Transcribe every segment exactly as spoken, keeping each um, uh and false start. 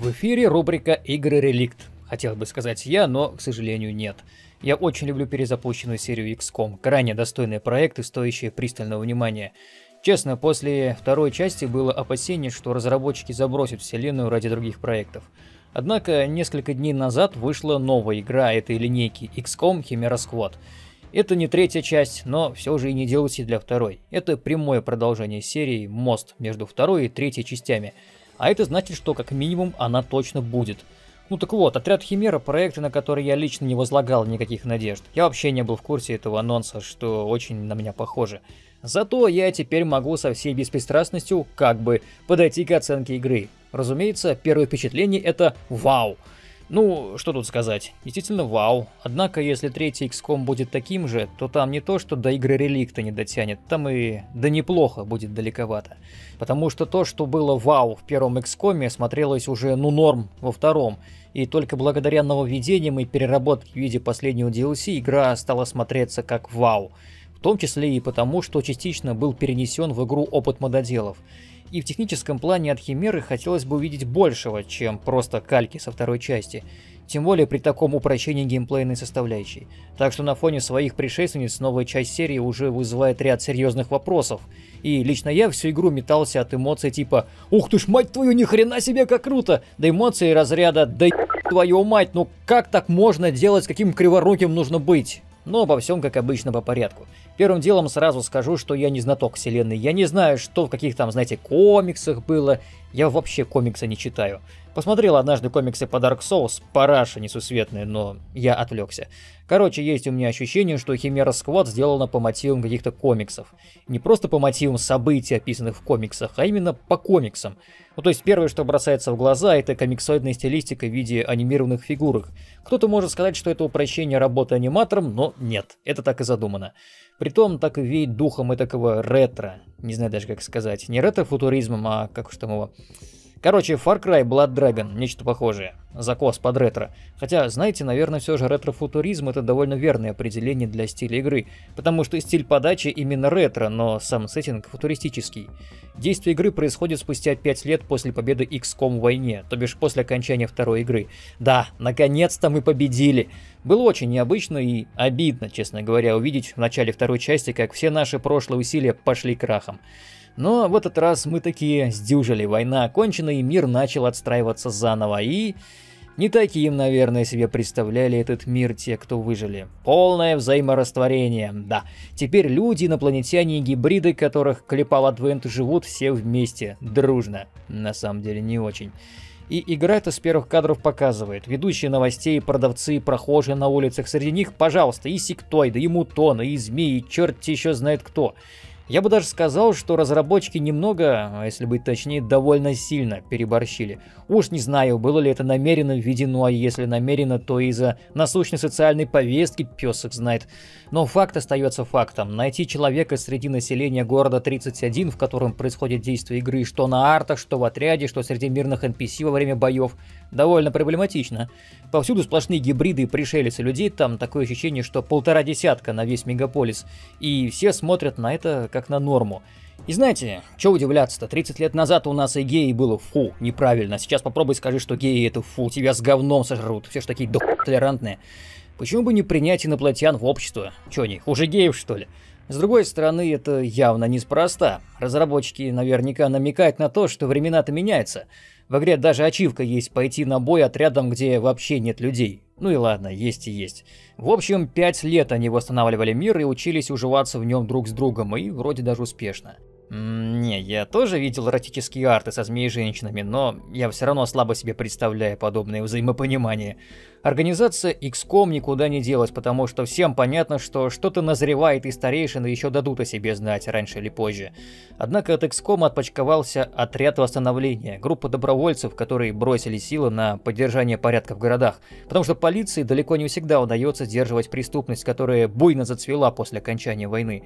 В эфире рубрика «Игры Реликт». Хотел бы сказать я, но, к сожалению, нет. Я очень люблю перезапущенную серию икс ком, крайне достойные проекты, стоящие пристального внимания. Честно, после второй части было опасение, что разработчики забросят вселенную ради других проектов. Однако, несколько дней назад вышла новая игра этой линейки икс ком Chimera Squad. Это не третья часть, но все же и не ди эл си для второй. Это прямое продолжение серии, мост между второй и третьей частями. А это значит, что как минимум она точно будет. Ну так вот, Отряд Химера — проекты, на которые я лично не возлагал никаких надежд. Я вообще не был в курсе этого анонса, что очень на меня похоже. Зато я теперь могу со всей беспристрастностью как бы подойти к оценке игры. Разумеется, первое впечатление — это вау. Ну, что тут сказать, действительно вау. Однако, если третий икс ком будет таким же, то там не то, что до игры Реликта не дотянет, там и да неплохо будет далековато. Потому что то, что было вау в первом икс коме, смотрелось уже ну норм во втором. И только благодаря нововведениям и переработке в виде последнего ди эл си игра стала смотреться как вау. В том числе и потому, что частично был перенесен в игру опыт мододелов. И в техническом плане от Химеры хотелось бы увидеть большего, чем просто кальки со второй части. Тем более при таком упрощении геймплейной составляющей. Так что на фоне своих предшественниц новая часть серии уже вызывает ряд серьезных вопросов. И лично я всю игру метался от эмоций типа «Ух ты ж, мать твою, ни хрена себе, как круто!» До эмоций разряда «Да твою мать, ну как так можно делать, с каким криворуким нужно быть?» Но обо всем, как обычно, по порядку. Первым делом сразу скажу, что я не знаток вселенной. Я не знаю, что в каких там, знаете, комиксах было. Я вообще комиксы не читаю. Посмотрел однажды комиксы по Dark Souls, параша несусветная, но я отвлекся. Короче, есть у меня ощущение, что Chimera Squad сделана по мотивам каких-то комиксов. Не просто по мотивам событий, описанных в комиксах, а именно по комиксам. Ну то есть первое, что бросается в глаза, это комиксоидная стилистика в виде анимированных фигурок. Кто-то может сказать, что это упрощение работы аниматором, но нет, это так и задумано. Притом так и веет духом этакого ретро. Не знаю даже как сказать. Не ретро-футуризмом, а как уж там его... Короче, Far Cry Blood Dragon, нечто похожее. Закос под ретро. Хотя, знаете, наверное, все же ретро-футуризм — это довольно верное определение для стиля игры. Потому что стиль подачи именно ретро, но сам сеттинг футуристический. Действие игры происходит спустя пять лет после победы икс ком в войне, то бишь после окончания второй игры. Да, наконец-то мы победили! Было очень необычно и обидно, честно говоря, увидеть в начале второй части, как все наши прошлые усилия пошли крахом. Но в этот раз мы такие сдюжили, война окончена и мир начал отстраиваться заново, и не таким, наверное, себе представляли этот мир те, кто выжили. Полное взаиморастворение, да. Теперь люди, инопланетяне и гибриды, которых клепал Адвент, живут все вместе, дружно. На самом деле не очень. И игра это с первых кадров показывает. Ведущие новостей, продавцы, прохожие на улицах, среди них, пожалуйста, и сектоиды, и мутоны, и змеи, и черт еще знает кто. Я бы даже сказал, что разработчики немного, а если быть точнее, довольно сильно переборщили. Уж не знаю, было ли это намеренно введено, а если намеренно, то из-за насущной социальной повестки пес их знает. Но факт остается фактом. Найти человека среди населения города тридцать один, в котором происходит действие игры, что на артах, что в отряде, что среди мирных эн пи си во время боев, довольно проблематично. Повсюду сплошные гибриды и пришельцы людей, там такое ощущение, что полтора десятка на весь мегаполис. И все смотрят на это как на норму. И знаете, что удивляться-то, тридцать лет назад у нас и геи было фу, неправильно. Сейчас попробуй скажи, что геи это фу, тебя с говном сожрут, все ж такие до толерантные. Почему бы не принять инопланетян в общество? Че они, хуже геев что ли? С другой стороны, это явно неспроста. Разработчики наверняка намекают на то, что времена-то меняются. В игре даже ачивка есть пойти на бой отрядом, где вообще нет людей. Ну и ладно, есть и есть. В общем, пять лет они восстанавливали мир и учились уживаться в нем друг с другом, и вроде даже успешно. М-м, не, я тоже видел эротические арты со змеи-женщинами, но я все равно слабо себе представляю подобное взаимопонимание. Организация икс ком никуда не делась, потому что всем понятно, что что-то назревает, и старейшины еще дадут о себе знать раньше или позже. Однако от икс ком отпочковался отряд восстановления, группа добровольцев, которые бросили силы на поддержание порядка в городах, потому что полиции далеко не всегда удается сдерживать преступность, которая буйно зацвела после окончания войны.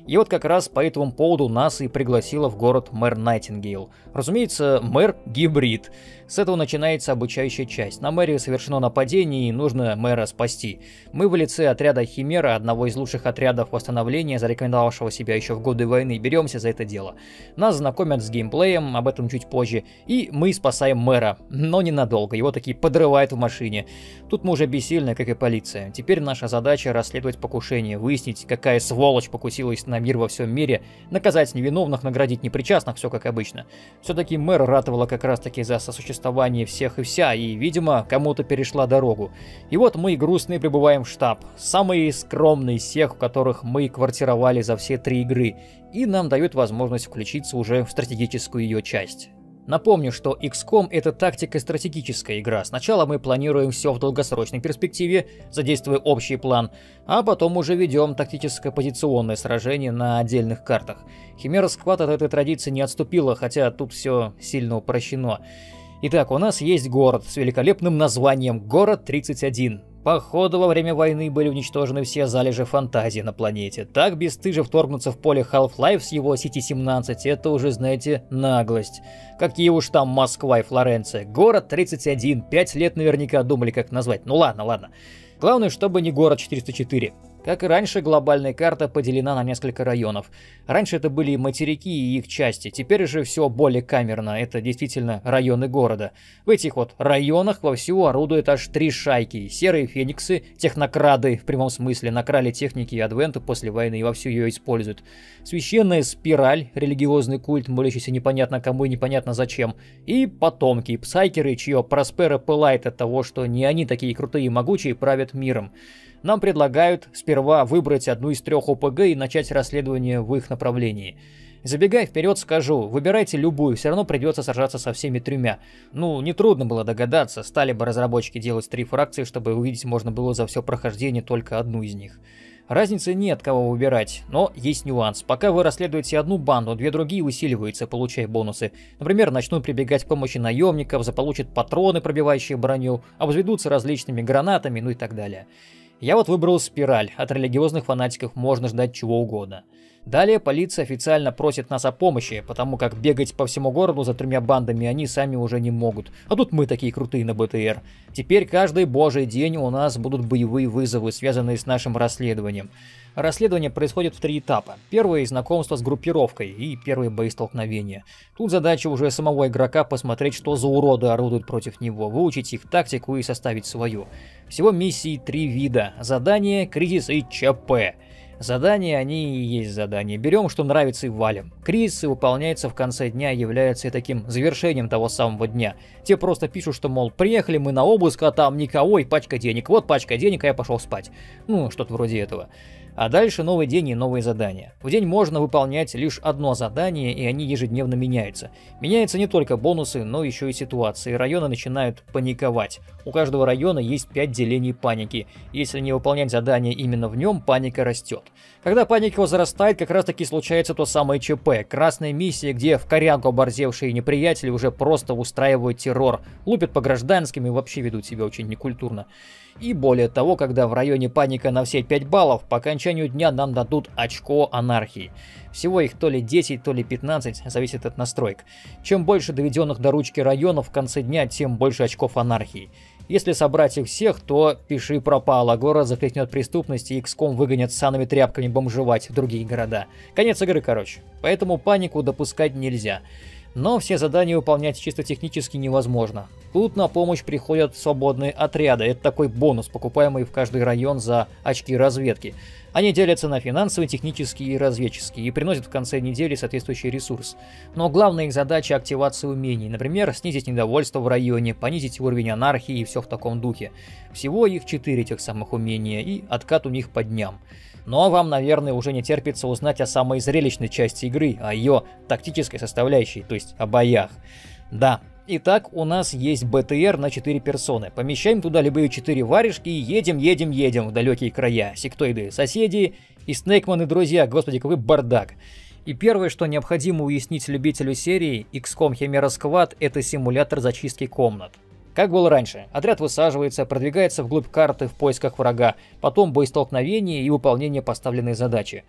И вот как раз по этому поводу нас и пригласила в город мэр Найтингейл. Разумеется, мэр гибрид. С этого начинается обучающая часть. На мэрию совершено нападение, и нужно мэра спасти. Мы в лице отряда Химера, одного из лучших отрядов восстановления, зарекомендовавшего себя еще в годы войны, беремся за это дело. Нас знакомят с геймплеем, об этом чуть позже, и мы спасаем мэра, но ненадолго, его таки подрывают в машине. Тут мы уже бессильны, как и полиция. Теперь наша задача расследовать покушение, выяснить, какая сволочь покусилась на мир во всем мире, наказать невиновных, наградить непричастных, все как обычно. Все-таки мэр ратовала как раз таки за сосуществование всех и вся, и, видимо, кому-то перешла дорогу. И вот мы грустные прибываем в штаб, самый скромный из всех, у которых мы квартировали за все три игры, и нам дают возможность включиться уже в стратегическую ее часть. Напомню, что икс ком это тактико-стратегическая игра. Сначала мы планируем все в долгосрочной перспективе, задействуя общий план, а потом уже ведем тактическое позиционное сражение на отдельных картах. Химера Сквад от этой традиции не отступила, хотя тут все сильно упрощено. Итак, у нас есть город с великолепным названием Город тридцать один. Походу, во время войны были уничтожены все залежи фантазии на планете. Так бесстыже вторгнуться в поле Half-Life с его Сити семнадцать, это уже, знаете, наглость. Какие уж там Москва и Флоренция. Город тридцать один, пять лет наверняка думали, как назвать. Ну ладно, ладно. Главное, чтобы не город четыреста четыре. Как и раньше, глобальная карта поделена на несколько районов. Раньше это были материки и их части, теперь же все более камерно, это действительно районы города. В этих вот районах вовсю орудуют аж три шайки. Серые фениксы, технокрады, в прямом смысле, накрали техники и адвенту после войны и вовсю ее используют. Священная спираль, религиозный культ, молящийся непонятно кому и непонятно зачем. И потомки, псайкеры, чье проспера пылает от того, что не они такие крутые и могучие правят миром. Нам предлагают сперва выбрать одну из трех о пэ гэ и начать расследование в их направлении. Забегая вперед, скажу, выбирайте любую, все равно придется сражаться со всеми тремя. Ну, нетрудно было догадаться, стали бы разработчики делать три фракции, чтобы увидеть можно было за все прохождение только одну из них. Разницы нет, кого выбирать, но есть нюанс. Пока вы расследуете одну банду, две другие усиливаются, получая бонусы. Например, начнут прибегать к помощи наемников, заполучат патроны, пробивающие броню, обзаведутся различными гранатами, ну и так далее. Я вот выбрал спираль, от религиозных фанатиков можно ждать чего угодно. Далее полиция официально просит нас о помощи, потому как бегать по всему городу за тремя бандами они сами уже не могут. А тут мы такие крутые на бэ тэ эр. Теперь каждый божий день у нас будут боевые вызовы, связанные с нашим расследованием. Расследование происходит в три этапа. Первый — знакомство с группировкой и первые боестолкновения. Тут задача уже самого игрока посмотреть, что за уроды орудуют против него, выучить их тактику и составить свою. Всего миссий три вида: задание, кризис и че пэ. Задания, они и есть задания. Берем, что нравится, и валим. Кризисы выполняются в конце дня и являются таким завершением того самого дня. Те просто пишут, что, мол, приехали мы на обыск, а там никого и пачка денег. Вот пачка денег, а я пошел спать. Ну, что-то вроде этого. А дальше новый день и новые задания. В день можно выполнять лишь одно задание, и они ежедневно меняются. Меняются не только бонусы, но еще и ситуации. Районы начинают паниковать. У каждого района есть пять делений паники. Если не выполнять задание именно в нем, паника растет. Когда паника возрастает, как раз таки случается то самое че пэ. Красная миссия, где в корягу оборзевшие неприятели уже просто устраивают террор, лупят по гражданским и вообще ведут себя очень некультурно. И более того, когда в районе паника на все пять баллов, по окончанию дня нам дадут очко анархии. Всего их то ли десять, то ли пятнадцать, зависит от настроек. Чем больше доведенных до ручки районов в конце дня, тем больше очков анархии. Если собрать их всех, то пиши пропало, город захлестнет преступность и икс ком выгонят санными тряпками бомжевать в другие города. Конец игры, короче. Поэтому панику допускать нельзя. Но все задания выполнять чисто технически невозможно. Тут на помощь приходят свободные отряды. Это такой бонус, покупаемый в каждый район за очки разведки. Они делятся на финансовые, технические и разведческие и приносят в конце недели соответствующий ресурс. Но главная их задача — активация умений. Например, снизить недовольство в районе, понизить уровень анархии и все в таком духе. Всего их четыре тех самых умения, и откат у них по дням. Но вам, наверное, уже не терпится узнать о самой зрелищной части игры, о ее тактической составляющей, то есть о боях. Да. Итак, у нас есть бэ тэ эр на четыре персоны. Помещаем туда любые четыре варежки и едем, едем, едем в далекие края. Сектоиды, соседи и Снейкман и друзья. Господи, какой бардак. И первое, что необходимо уяснить любителю серии икс ком Chimera Squad, это симулятор зачистки комнат. Как было раньше, отряд высаживается, продвигается вглубь карты в поисках врага, потом боестолкновение и выполнение поставленной задачи.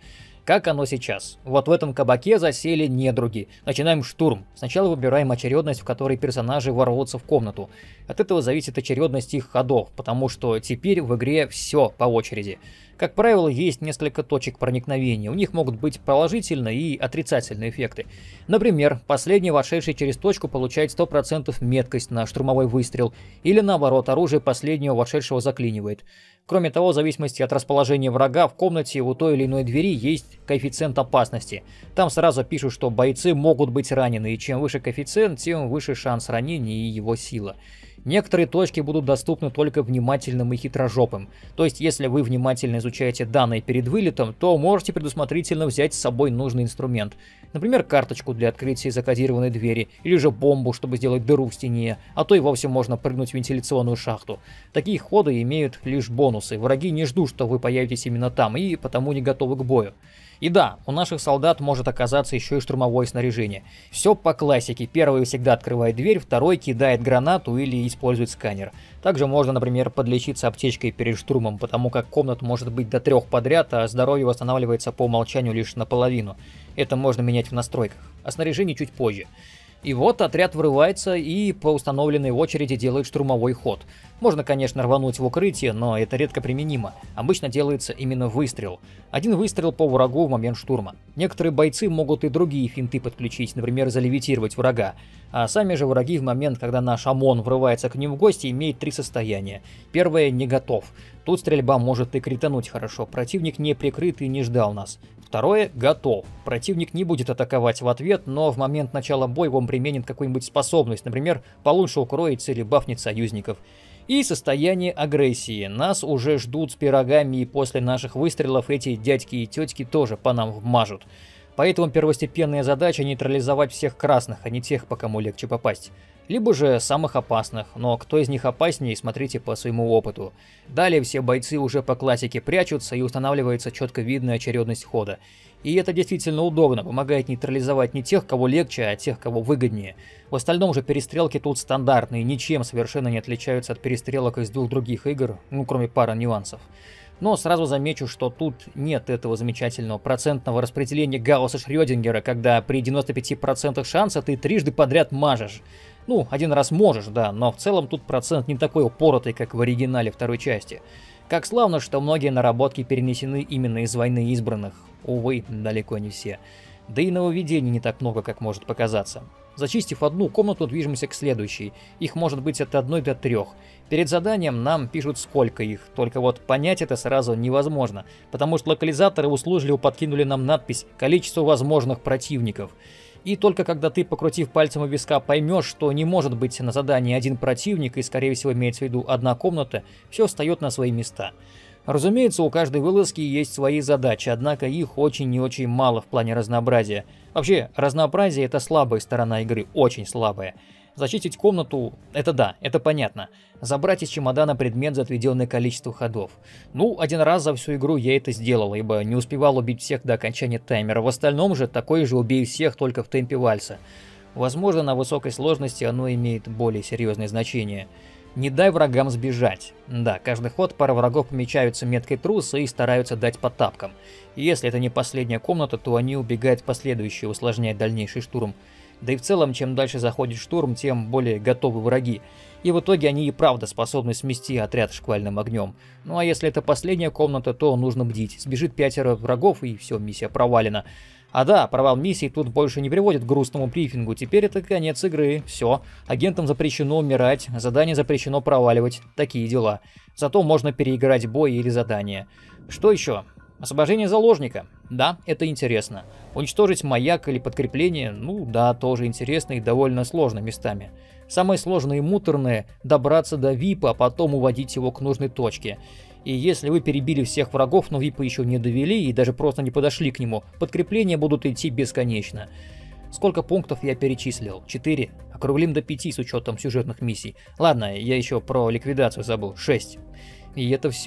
Как оно сейчас? Вот в этом кабаке засели недруги. Начинаем штурм. Сначала выбираем очередность, в которой персонажи ворвутся в комнату. От этого зависит очередность их ходов, потому что теперь в игре все по очереди. Как правило, есть несколько точек проникновения. У них могут быть положительные и отрицательные эффекты. Например, последний вошедший через точку получает сто процентов меткость на штурмовой выстрел, или наоборот, оружие последнего вошедшего заклинивает. Кроме того, в зависимости от расположения врага в комнате у той или иной двери есть коэффициент опасности. Там сразу пишут, что бойцы могут быть ранены, и чем выше коэффициент, тем выше шанс ранения и его сила. Некоторые точки будут доступны только внимательным и хитрожопым. То есть, если вы внимательно изучаете данные перед вылетом, то можете предусмотрительно взять с собой нужный инструмент. Например, карточку для открытия закодированной двери, или же бомбу, чтобы сделать дыру в стене, а то и вовсе можно прыгнуть в вентиляционную шахту. Такие ходы имеют лишь бонусы. Враги не ждут, что вы появитесь именно там, и потому не готовы к бою. И да, у наших солдат может оказаться еще и штурмовое снаряжение. Все по классике. Первый всегда открывает дверь, второй кидает гранату или использует сканер. Также можно, например, подлечиться аптечкой перед штурмом, потому как комнат может быть до трех подряд, а здоровье восстанавливается по умолчанию лишь наполовину. Это можно менять в настройках. А снаряжение чуть позже. И вот отряд врывается и по установленной очереди делает штурмовой ход. Можно, конечно, рвануть в укрытие, но это редко применимо. Обычно делается именно выстрел. Один выстрел по врагу в момент штурма. Некоторые бойцы могут и другие финты подключить, например, залевитировать врага. А сами же враги в момент, когда наш ОМОН врывается к ним в гости, имеют три состояния. Первое — не готов. Тут стрельба может и критануть хорошо, противник не прикрыт и не ждал нас. Второе — готов. Противник не будет атаковать в ответ, но в момент начала боя он применит какую-нибудь способность, например, получше укроется или бафнет союзников. И состояние агрессии. Нас уже ждут с пирогами, и после наших выстрелов эти дядьки и тетки тоже по нам вмажут. Поэтому первостепенная задача — нейтрализовать всех красных, а не тех, по кому легче попасть. Либо же самых опасных, но кто из них опаснее, смотрите по своему опыту. Далее все бойцы уже по классике прячутся и устанавливается четко видная очередность хода. И это действительно удобно, помогает нейтрализовать не тех, кого легче, а тех, кого выгоднее. В остальном же перестрелки тут стандартные, ничем совершенно не отличаются от перестрелок из двух других игр, ну кроме пары нюансов. Но сразу замечу, что тут нет этого замечательного процентного распределения Гаусса-Шрёдингера, когда при девяноста пяти процентах шанса ты трижды подряд мажешь. Ну, один раз можешь, да, но в целом тут процент не такой упоротый, как в оригинале второй части. Как славно, что многие наработки перенесены именно из «Войны избранных». Увы, далеко не все. Да и нововведений не так много, как может показаться. Зачистив одну комнату, движемся к следующей. Их может быть от одной до трех. Перед заданием нам пишут, сколько их, только вот понять это сразу невозможно, потому что локализаторы услужливо подкинули нам надпись «Количество возможных противников». И только когда ты, покрутив пальцем у виска, поймешь, что не может быть на задании один противник, и скорее всего имеется в виду одна комната, все встает на свои места. Разумеется, у каждой вылазки есть свои задачи, однако их очень и очень мало в плане разнообразия. Вообще, разнообразие — это слабая сторона игры, очень слабая. Зачистить комнату — это да, это понятно. Забрать из чемодана предмет за отведенное количество ходов. Ну, один раз за всю игру я это сделал, ибо не успевал убить всех до окончания таймера. В остальном же такой же убей всех, только в темпе вальса. Возможно, на высокой сложности оно имеет более серьезное значение. Не дай врагам сбежать. Да, каждый ход пара врагов помечаются меткой труса и стараются дать по тапкам. И если это не последняя комната, то они убегают в последующую, усложняя дальнейший штурм. Да и в целом, чем дальше заходит штурм, тем более готовы враги. И в итоге они и правда способны смести отряд шквальным огнем. Ну а если это последняя комната, то нужно бдить. Сбежит пятеро врагов, и все, миссия провалена. А да, провал миссии тут больше не приводит к грустному брифингу. Теперь это конец игры. Все. Агентам запрещено умирать, задание запрещено проваливать. Такие дела. Зато можно переиграть бой или задание. Что еще? Освобождение заложника. Да, это интересно. Уничтожить маяк или подкрепление, ну да, тоже интересно и довольно сложно местами. Самое сложное и муторное — добраться до випа, а потом уводить его к нужной точке. И если вы перебили всех врагов, но випа еще не довели и даже просто не подошли к нему, подкрепления будут идти бесконечно. Сколько пунктов я перечислил? четыре. Округлим до пяти с учетом сюжетных миссий. Ладно, я еще про ликвидацию забыл. шесть. И это все.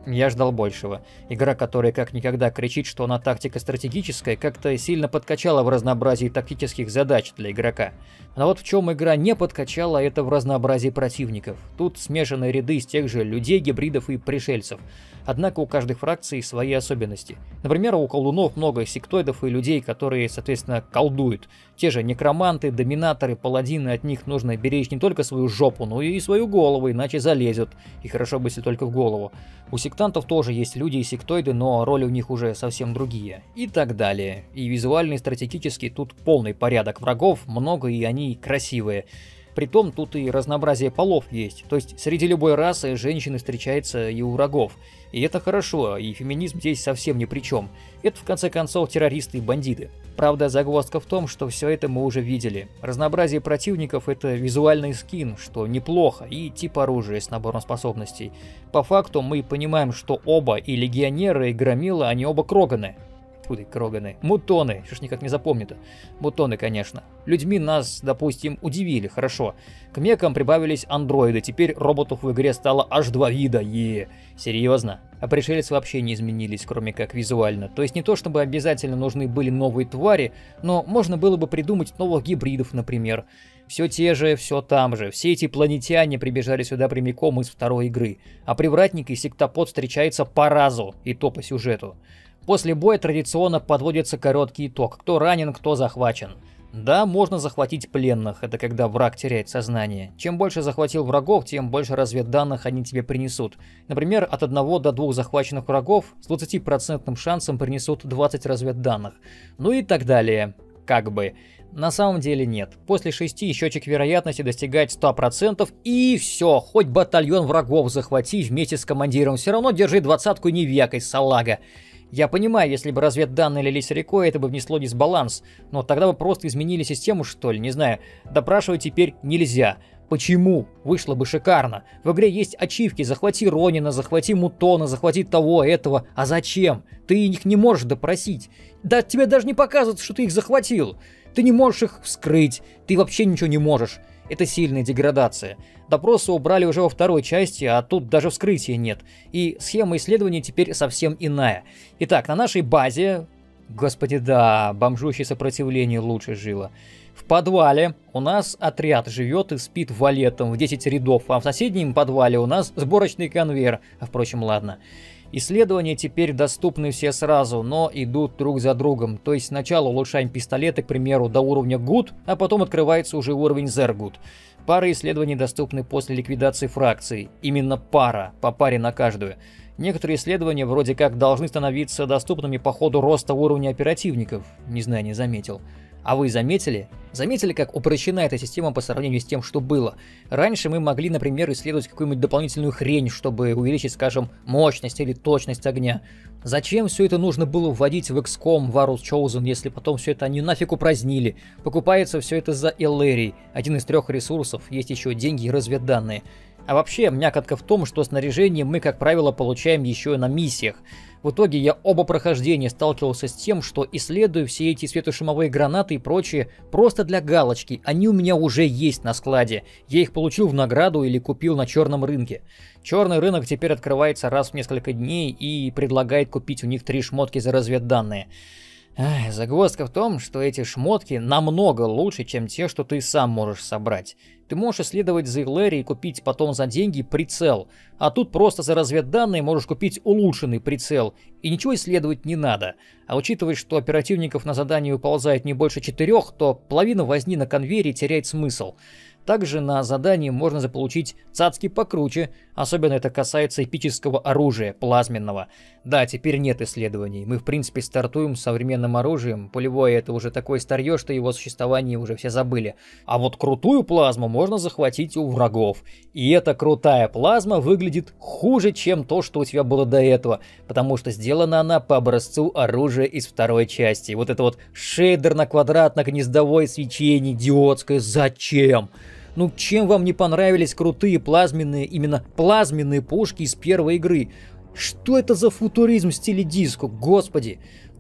Я ждал большего. Игра, которая как никогда кричит, что она тактико-стратегическая, как-то сильно подкачала в разнообразии тактических задач для игрока. Но вот в чем игра не подкачала, это в разнообразии противников. Тут смешанные ряды из тех же людей, гибридов и пришельцев. Однако у каждой фракции свои особенности. Например, у колдунов много сектоидов и людей, которые, соответственно, колдуют. Те же некроманты, доминаторы, паладины, от них нужно беречь не только свою жопу, но и свою голову, иначе залезут. И хорошо бы, если только в голову. У сектантов тоже есть люди и сектоиды, но роли у них уже совсем другие. И так далее. И визуально, и стратегически тут полный порядок врагов, много и они красивые. Притом тут и разнообразие полов есть, то есть среди любой расы женщины встречаются и у врагов. И это хорошо, и феминизм здесь совсем ни при чем. Это в конце концов террористы и бандиты. Правда, загвоздка в том, что все это мы уже видели. Разнообразие противников — это визуальный скин, что неплохо, и тип оружия с набором способностей. По факту мы понимаем, что оба, и легионеры, и громила, они оба кроганы. Фу ты, кроганы. Мутоны, что ж никак не запомню-то. Мутоны, конечно. Людьми нас, допустим, удивили, хорошо. К мекам прибавились андроиды, теперь роботов в игре стало аж два вида, е серьезно. А пришельцы вообще не изменились, кроме как визуально. То есть не то, чтобы обязательно нужны были новые твари, но можно было бы придумать новых гибридов, например. Все те же, все там же. Все эти планетяне прибежали сюда прямиком из второй игры. А привратник и сектопод встречаются по разу, и то по сюжету. После боя традиционно подводится короткий итог, кто ранен, кто захвачен. Да, можно захватить пленных, это когда враг теряет сознание. Чем больше захватил врагов, тем больше разведданных они тебе принесут. Например, от одного до двух захваченных врагов с двадцатипроцентным шансом принесут двадцать разведданных. Ну и так далее. Как бы. На самом деле нет. После шести счетчик вероятности достигает ста процентов, и все, хоть батальон врагов захвати вместе с командиром, все равно держи двадцатку и не вякай, салага. Я понимаю, если бы разведданные лились рекой, это бы внесло дисбаланс, но тогда бы просто изменили систему, что ли, не знаю. Допрашивать теперь нельзя. Почему? Вышло бы шикарно. В игре есть ачивки, захвати Ронина, захвати Мутона, захвати того, этого. А зачем? Ты их не можешь допросить. Да тебе даже не показывается, что ты их захватил. Ты не можешь их вскрыть, ты вообще ничего не можешь. Это сильная деградация. Допросы убрали уже во второй части, а тут даже вскрытия нет. И схема исследования теперь совсем иная. Итак, на нашей базе... Господи, да, бомжущее сопротивление лучше жило. В подвале у нас отряд живет и спит валетом в десять рядов, а в соседнем подвале у нас сборочный конвейер. А впрочем, ладно. Исследования теперь доступны все сразу, но идут друг за другом. То есть сначала улучшаем пистолеты, к примеру, до уровня Good, а потом открывается уже уровень Zero Good. Пары исследований доступны после ликвидации фракций. Именно пара, по паре на каждую. Некоторые исследования вроде как должны становиться доступными по ходу роста уровня оперативников. Не знаю, не заметил. А вы заметили? Заметили, как упрощена эта система по сравнению с тем, что было? Раньше мы могли, например, исследовать какую-нибудь дополнительную хрень, чтобы увеличить, скажем, мощность или точность огня. Зачем все это нужно было вводить в икс ком Warus Chosen, если потом все это они нафиг упразднили? Покупается все это за Эллерий, один из трех ресурсов, есть еще деньги и разведданные. А вообще, мякотка в том, что снаряжение мы, как правило, получаем еще и на миссиях. В итоге я оба прохождения сталкивался с тем, что исследую все эти светошумовые гранаты и прочее просто для галочки. Они у меня уже есть на складе. Я их получил в награду или купил на черном рынке. Черный рынок теперь открывается раз в несколько дней и предлагает купить у них три шмотки за разведданные. Ах, загвоздка в том, что эти шмотки намного лучше, чем те, что ты сам можешь собрать. Ты можешь исследовать за Эллерий и купить потом за деньги прицел, а тут просто за разведданные можешь купить улучшенный прицел, и ничего исследовать не надо. А учитывая, что оперативников на задании уползает не больше четырех, то половина возни на конвейере теряет смысл. Также на задании можно заполучить цацки покруче, особенно это касается эпического оружия, плазменного. Да, теперь нет исследований, мы в принципе стартуем с современным оружием, пулевое это уже такое старье, что его существование уже все забыли. А вот крутую плазму можно захватить у врагов. И эта крутая плазма выглядит хуже, чем то, что у тебя было до этого, потому что сделана она по образцу оружия из второй части. Вот это вот шейдерно-квадратно-гнездовое свечение идиотское, зачем? Ну чем вам не понравились крутые плазменные, именно плазменные пушки из первой игры? Что это за футуризм в стиле диско, господи?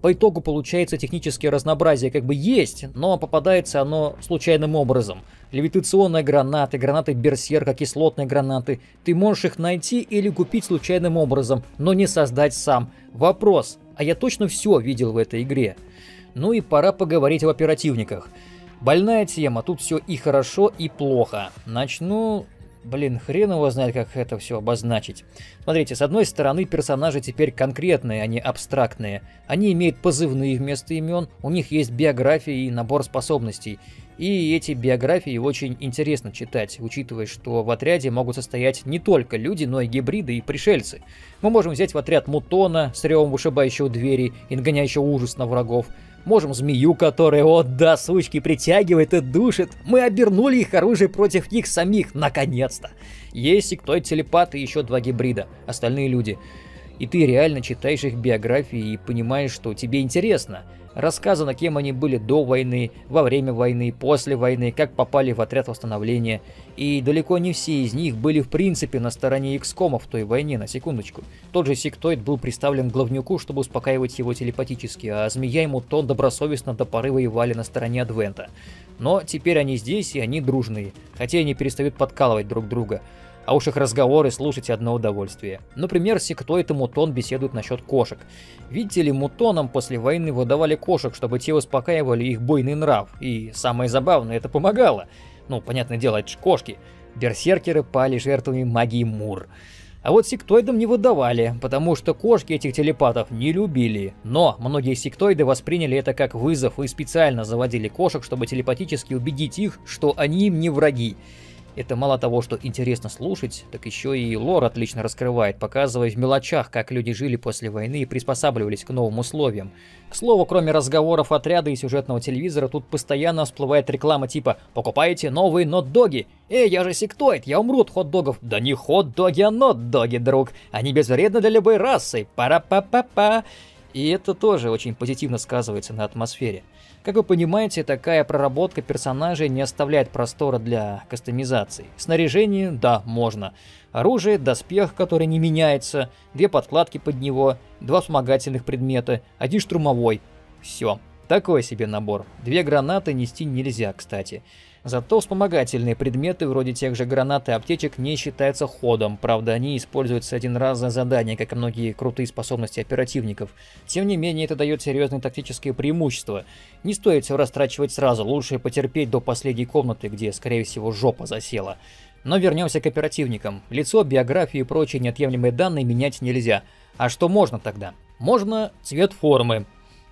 По итогу получается техническое разнообразие как бы есть, но попадается оно случайным образом. Левитационные гранаты, гранаты берсерка, кислотные гранаты. Ты можешь их найти или купить случайным образом, но не создать сам. Вопрос, а я точно все видел в этой игре? Ну и пора поговорить об оперативниках. Больная тема, тут все и хорошо, и плохо. Начну... Блин, хрен его знает, как это все обозначить. Смотрите, с одной стороны, персонажи теперь конкретные, а не абстрактные. Они имеют позывные вместо имен, у них есть биография и набор способностей. И эти биографии очень интересно читать, учитывая, что в отряде могут состоять не только люди, но и гибриды и пришельцы. Мы можем взять в отряд Мутона с ревом вышибающего двери и нагоняющего ужас на врагов. Можем змею, которая, о да, сучки, притягивает и душит. Мы обернули их оружие против них самих, наконец-то. Есть и кто телепат и еще два гибрида, остальные люди. И ты реально читаешь их биографии и понимаешь, что тебе интересно. Рассказано, кем они были до войны, во время войны, после войны, как попали в отряд восстановления. И далеко не все из них были в принципе на стороне икс ком в той войне, на секундочку. Тот же Сектоид был представлен главнюку, чтобы успокаивать его телепатически, а Змея и Мутон добросовестно до поры воевали на стороне Адвента. Но теперь они здесь, и они дружные, хотя и не перестают подкалывать друг друга. А уж их разговоры слушать одно удовольствие. Например, Сектоид и Мутон беседуют насчет кошек. Видите ли, Мутонам после войны выдавали кошек, чтобы те успокаивали их буйный нрав. И самое забавное, это помогало. Ну, понятное дело, это ж кошки. Берсеркеры пали жертвами магии Мур. А вот сектоидам не выдавали, потому что кошки этих телепатов не любили. Но многие сектоиды восприняли это как вызов и специально заводили кошек, чтобы телепатически убедить их, что они им не враги. Это мало того, что интересно слушать, так еще и лор отлично раскрывает, показывая в мелочах, как люди жили после войны и приспосабливались к новым условиям. К слову, кроме разговоров отряда и сюжетного телевизора, тут постоянно всплывает реклама типа «Покупайте новые нот-доги!» «Эй, я же сектоид, я умру от хот-догов!» «Да не хот-доги, а нот-доги, друг! Они безвредны для любой расы! Пара-па-па-па!» И это тоже очень позитивно сказывается на атмосфере. Как вы понимаете, такая проработка персонажей не оставляет простора для кастомизации. Снаряжение, да, можно. Оружие, доспех, который не меняется, две подкладки под него, два вспомогательных предмета, один штурмовой. Все. Такой себе набор. Две гранаты нести нельзя, кстати. Зато вспомогательные предметы, вроде тех же гранат и аптечек, не считаются ходом. Правда, они используются один раз за задание, как и многие крутые способности оперативников. Тем не менее, это дает серьезное тактическое преимущество. Не стоит все растрачивать сразу, лучше потерпеть до последней комнаты, где, скорее всего, жопа засела. Но вернемся к оперативникам. Лицо, биографию и прочие неотъемлемые данные менять нельзя. А что можно тогда? Можно цвет формы.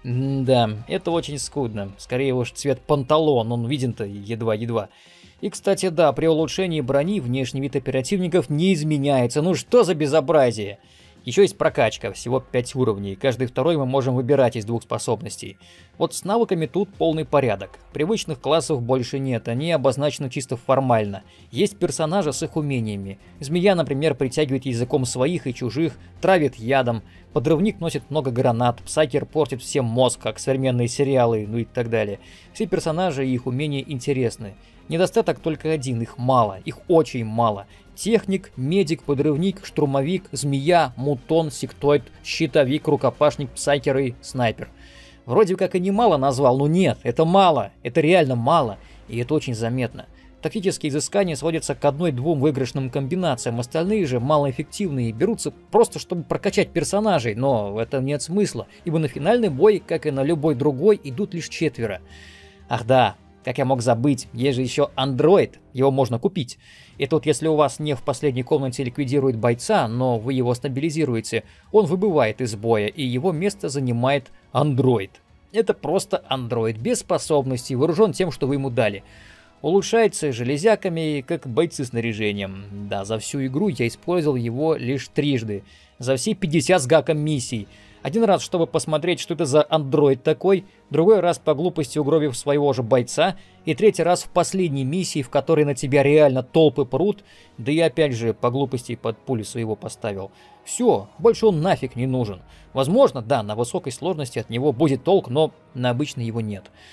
Да, это очень скудно. Скорее уж цвет панталон, он виден-то едва-едва. И, кстати, да, при улучшении брони внешний вид оперативников не изменяется. Ну что за безобразие? Еще есть прокачка, всего пять уровней, каждый второй мы можем выбирать из двух способностей. Вот с навыками тут полный порядок. Привычных классов больше нет, они обозначены чисто формально. Есть персонажи с их умениями. Змея, например, притягивает языком своих и чужих, травит ядом. Подрывник носит много гранат, Псайкер портит всем мозг, как современные сериалы, ну и так далее. Все персонажи и их умения интересны. Недостаток только один, их мало, их очень мало. Техник, медик, подрывник, штурмовик, змея, мутон, сектоид, щитовик, рукопашник, псайкер и снайпер. Вроде как и не мало назвал, но нет, это мало, это реально мало, и это очень заметно. Тактические изыскания сводятся к одной-двум выигрышным комбинациям, остальные же малоэффективные, берутся просто чтобы прокачать персонажей, но в этом нет смысла, ибо на финальный бой, как и на любой другой, идут лишь четверо. Ах да, как я мог забыть, есть же еще андроид, его можно купить. И тут, если у вас не в последней комнате ликвидирует бойца, но вы его стабилизируете, он выбывает из боя, и его место занимает андроид. Это просто андроид, без способностей, вооружен тем, что вы ему дали. Улучшается железяками, как бойцы снаряжением. Да, за всю игру я использовал его лишь трижды. За все пятьдесят с гаком миссий. Один раз, чтобы посмотреть, что это за андроид такой, другой раз по глупости угробив своего же бойца, и третий раз в последней миссии, в которой на тебя реально толпы прут, да и опять же по глупости под пулю своего поставил. Все, больше он нафиг не нужен. Возможно, да, на высокой сложности от него будет толк, но на обычной его нет.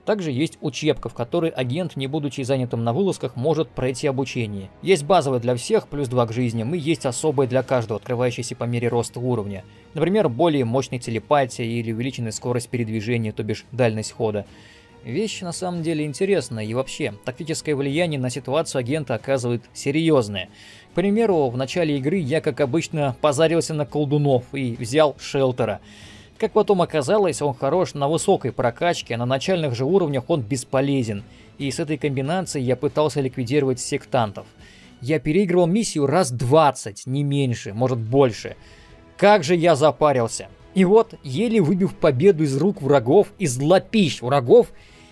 Также есть учебка, в которой агент, не будучи занятым на вылазках, может пройти обучение. Есть базовая для всех, плюс два к жизням, и есть особая для каждого, открывающаяся по мере роста уровня. Например, более мощной телепатия или увеличенная скорость передвижения, то бишь дальность хода. Вещь на самом деле интересная, и вообще, тактическое влияние на ситуацию агента оказывает серьезное. К примеру, в начале игры я, как обычно, позарился на колдунов и взял Шелтера. Как потом оказалось, он хорош на высокой прокачке, а на начальных же уровнях он бесполезен. И с этой комбинацией я пытался ликвидировать сектантов. Я переигрывал миссию раз двадцать, не меньше, может больше. Как же я запарился. И вот, еле выбив победу из рук врагов, из лапищ врагов,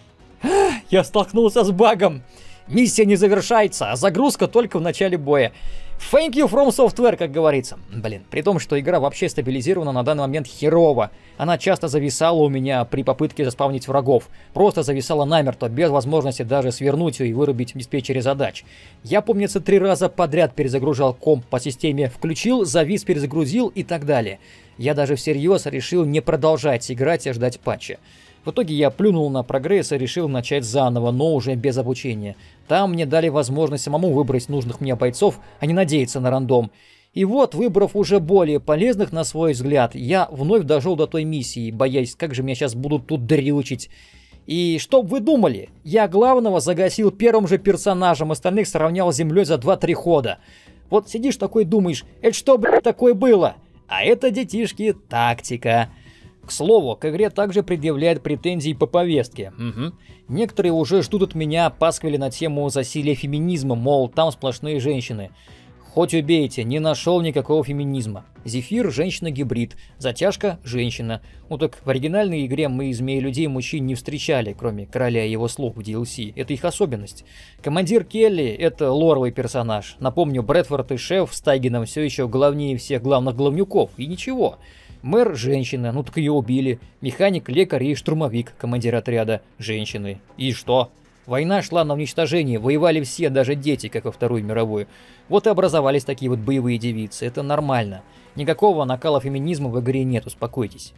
я столкнулся с багом. Миссия не завершается, а загрузка только в начале боя. Thank you from software, как говорится. Блин, при том, что игра вообще стабилизирована на данный момент херово. Она часто зависала у меня при попытке заспавнить врагов. Просто зависала намертво, без возможности даже свернуть ее и вырубить в диспетчере задач. Я, помнится, три раза подряд перезагружал комп по системе «включил», «завис», «перезагрузил» и так далее. Я даже всерьез решил не продолжать играть и ждать патча. В итоге я плюнул на прогресс и решил начать заново, но уже без обучения. Там мне дали возможность самому выбрать нужных мне бойцов, а не надеяться на рандом. И вот, выбрав уже более полезных на свой взгляд, я вновь дошел до той миссии, боясь, как же меня сейчас будут тут дрючить. И чтоб вы думали, я главного загасил первым же персонажем, остальных сравнял с землей за два-три хода. Вот сидишь такой думаешь, это что, блядь, такое было? А это, детишки, тактика. К слову, к игре также предъявляют претензии по повестке. Угу. Некоторые уже ждут от меня пасквили на тему засилия феминизма, мол, там сплошные женщины. Хоть убейте, не нашел никакого феминизма. Зефир – женщина-гибрид, Затяжка – женщина. Ну так в оригинальной игре мы змеи-людей мужчин не встречали, кроме Короля и его слуг в ди эл си. Это их особенность. Командир Келли – это лоровый персонаж. Напомню, Брэдфорд и Шеф с Тайгеном все еще главнее всех главных главнюков. И ничего. Мэр – женщина, ну так ее убили. Механик, лекарь и штурмовик, командир отряда – женщины. И что? Война шла на уничтожение, воевали все, даже дети, как во Вторую мировую. Вот и образовались такие вот боевые девицы, это нормально. Никакого накала феминизма в игре нет, успокойтесь.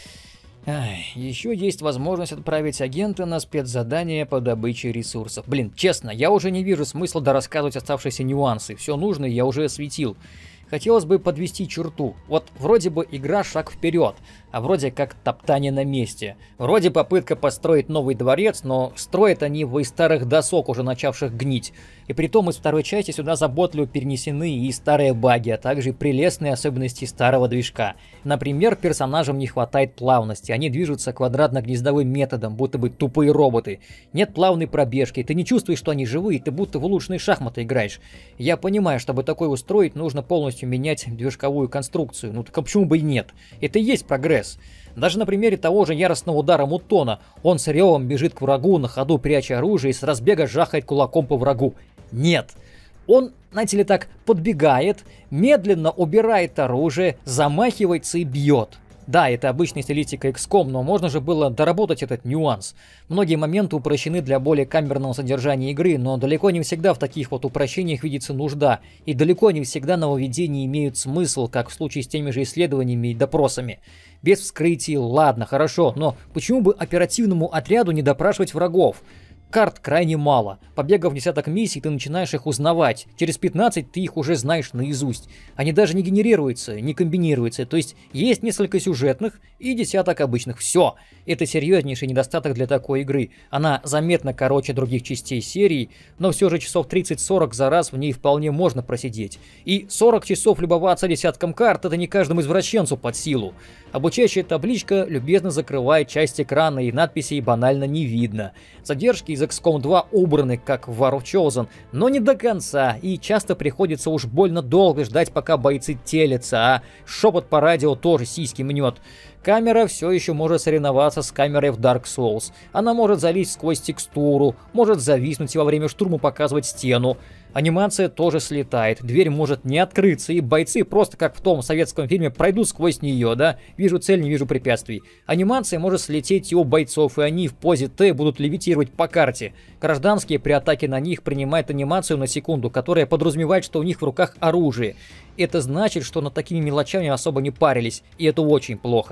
Ай, еще есть возможность отправить агента на спецзадание по добыче ресурсов. Блин, честно, я уже не вижу смысла дорассказывать оставшиеся нюансы, все нужное я уже осветил. Хотелось бы подвести черту. Вот вроде бы игра шаг вперед, а вроде как топтание на месте. Вроде попытка построить новый дворец, но строят они его из старых досок, уже начавших гнить. И притом из второй части сюда заботливо перенесены и старые баги, а также прелестные особенности старого движка. Например, персонажам не хватает плавности, они движутся квадратно-гнездовым методом, будто бы тупые роботы. Нет плавной пробежки, ты не чувствуешь, что они живые, ты будто в улучшенные шахматы играешь. Я понимаю, чтобы такое устроить, нужно полностью менять движковую конструкцию, ну так а почему бы и нет? Это и есть прогресс. Даже на примере того же яростного удара Мутона, он с ревом бежит к врагу, на ходу пряча оружие и с разбега жахает кулаком по врагу. Нет. Он, знаете ли, так подбегает, медленно убирает оружие, замахивается и бьет. Да, это обычная стилистика икс ком, но можно же было доработать этот нюанс. Многие моменты упрощены для более камерного содержания игры, но далеко не всегда в таких вот упрощениях видится нужда, и далеко не всегда нововведения имеют смысл, как в случае с теми же исследованиями и допросами. Без вскрытий, ладно, хорошо, но почему бы оперативному отряду не допрашивать врагов? Карт крайне мало. Побегав десяток миссий, ты начинаешь их узнавать. Через пятнадцать ты их уже знаешь наизусть. Они даже не генерируются, не комбинируются. То есть есть несколько сюжетных и десяток обычных. Все. Это серьезнейший недостаток для такой игры. Она заметно короче других частей серии, но все же часов тридцать-сорок за раз в ней вполне можно просидеть. И сорок часов любоваться десятком карт — это не каждому извращенцу под силу. Обучающая табличка любезно закрывает часть экрана, и надписей банально не видно. Задержки из икс ком два убраны, как в War of Chosen, но не до конца, и часто приходится уж больно долго ждать, пока бойцы телятся, а шепот по радио тоже сиськи мнет. Камера все еще может соревноваться с камерой в Dark Souls. Она может залезть сквозь текстуру, может зависнуть и во время штурма показывать стену. Анимация тоже слетает, дверь может не открыться, и бойцы просто как в том советском фильме пройдут сквозь нее, да? Вижу цель, не вижу препятствий. Анимация может слететь и у бойцов, и они в позе Т будут левитировать по карте. Гражданские при атаке на них принимают анимацию на секунду, которая подразумевает, что у них в руках оружие. Это значит, что над такими мелочами особо не парились, и это очень плохо.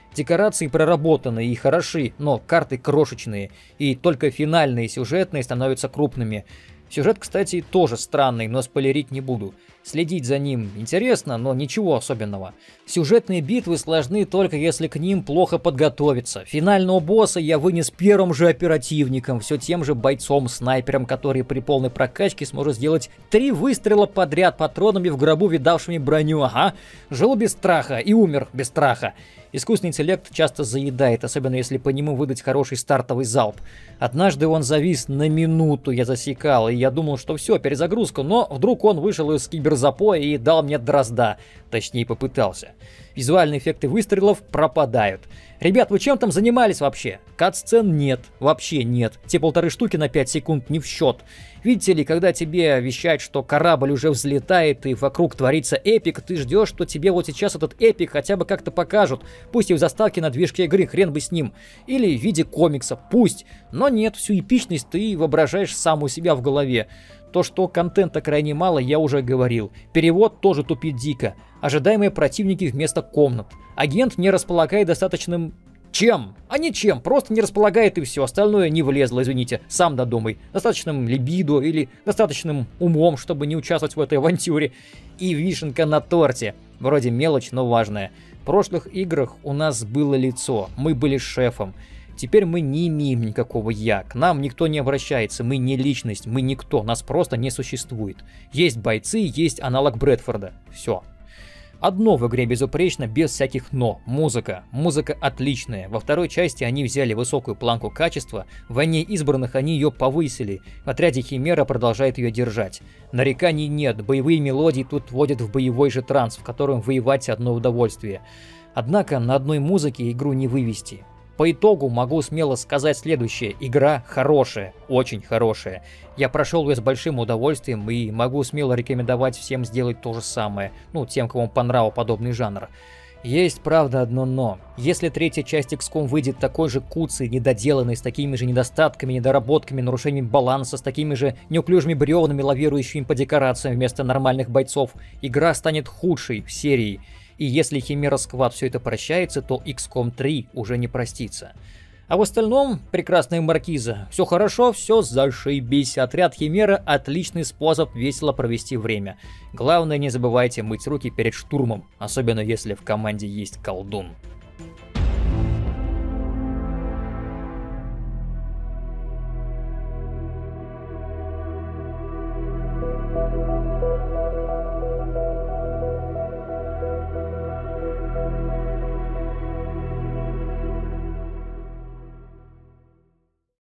Декорации проработаны и хороши, но карты крошечные, и только финальные сюжетные становятся крупными. Сюжет, кстати, тоже странный, но спойлерить не буду. Следить за ним интересно, но ничего особенного. Сюжетные битвы сложны только если к ним плохо подготовиться. Финального босса я вынес первым же оперативником, все тем же бойцом-снайпером, который при полной прокачке сможет сделать три выстрела подряд патронами в гробу, видавшими броню. Ага, жил без страха и умер без страха. Искусственный интеллект часто заедает, особенно если по нему выдать хороший стартовый залп. Однажды он завис на минуту, я засекал, и я думал, что все, перезагрузка, но вдруг он вышел из киберзапоя и дал мне дрозда. Точнее, попытался. Визуальные эффекты выстрелов пропадают. Ребят, вы чем там занимались вообще? Кат-сцен нет, вообще нет. Те полторы штуки на пять секунд не в счет. Видите ли, когда тебе вещают, что корабль уже взлетает и вокруг творится эпик, ты ждешь, что тебе вот сейчас этот эпик хотя бы как-то покажут. Пусть и в заставке на движке игры, хрен бы с ним. Или в виде комикса, пусть. Но нет, всю эпичность ты воображаешь сам у себя в голове. То, что контента крайне мало, я уже говорил. Перевод тоже тупит дико. Ожидаемые противники вместо комнат. Агент не располагает достаточным... Чем? А ничем, просто не располагает и все, остальное не влезло, извините, сам додумай. Достаточным либидо или достаточным умом, чтобы не участвовать в этой авантюре. И вишенка на торте. Вроде мелочь, но важная. В прошлых играх у нас было лицо, мы были шефом. Теперь мы не имеем никакого «я», к нам никто не обращается, мы не личность, мы никто, нас просто не существует. Есть бойцы, есть аналог Брэдфорда, все. Одно в игре безупречно, без всяких «но». Музыка. Музыка отличная. Во второй части они взяли высокую планку качества, в «Войне избранных» они ее повысили. В отряде Химера продолжает ее держать. Нареканий нет, боевые мелодии тут вводят в боевой же транс, в котором воевать одно удовольствие. Однако на одной музыке игру не вывести. По итогу могу смело сказать следующее. Игра хорошая, очень хорошая. Я прошел ее с большим удовольствием и могу смело рекомендовать всем сделать то же самое. Ну, тем, кому понравился подобный жанр. Есть, правда, одно но. Если третья часть икс ком выйдет такой же куцый, недоделанный, с такими же недостатками, недоработками, нарушением баланса, с такими же неуклюжими бревнами, лавирующими по декорациям вместо нормальных бойцов, игра станет худшей в серии. И если Химера Сквад все это прощается, то икс ком три уже не простится. А в остальном, прекрасная маркиза, все хорошо, все зашибись. Отряд Химера – отличный способ весело провести время. Главное, не забывайте мыть руки перед штурмом, особенно если в команде есть колдун.